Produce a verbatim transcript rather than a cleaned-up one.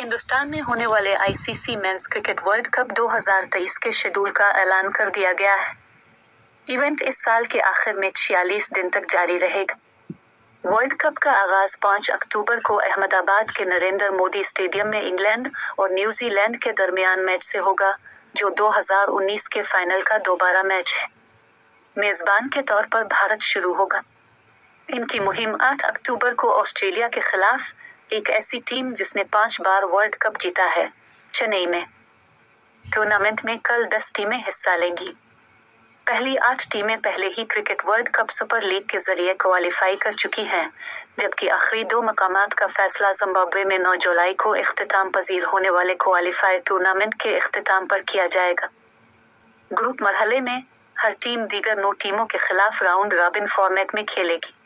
हिंदुस्तान में होने वाले ICC men's cricket world cup दो हज़ार तेईस के शेड्यूल का ऐलान कर दिया गया है। इवेंट इस साल के आखिर में छियालीस दिन तक जारी रहेगा। वर्ल्ड कप का आगाज पाँच अक्टूबर को अहमदाबाद के नरेंद्र मोदी स्टेडियम में इंग्लैंड और न्यूजीलैंड के दरमियान मैच से होगा, जो दो हज़ार उन्नीस के फाइनल का दोबारा मैच है। मेजबान के तौर पर भारत शुरू होगा। इनकी मुहिम आठ अक्टूबर को ऑस्ट्रेलिया के खिलाफ, एक ऐसी टीम जिसने पांच बार वर्ल्ड कप जीता है, चेन्नई में। टूर्नामेंट में कल दस टीमें हिस्सा लेंगी। पहली आठ टीमें पहले ही cricket world cup super league के जरिए क्वालिफाई कर चुकी हैं, जबकि आखिरी दो मकामात का फैसला जिम्बाब्वे में नौ जुलाई को इख्तिताम पजीर होने वाले क्वालिफायर टूर्नामेंट के इख्तिताम पर किया जाएगा। ग्रुप मरहले में हर टीम दीगर नौ टीमों के खिलाफ राउंड रॉबिन फॉर्मेट में खेलेगी।